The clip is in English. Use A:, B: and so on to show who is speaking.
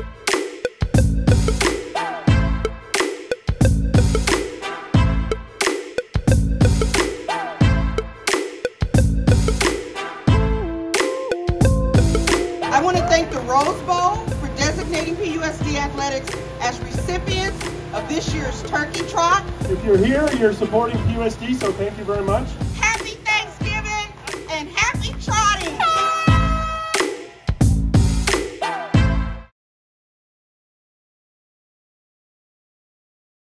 A: I want to thank the Rose Bowl for designating PUSD Athletics as recipients of this year's Turkey Trot.
B: If you're here, you're supporting PUSD, so thank you very much.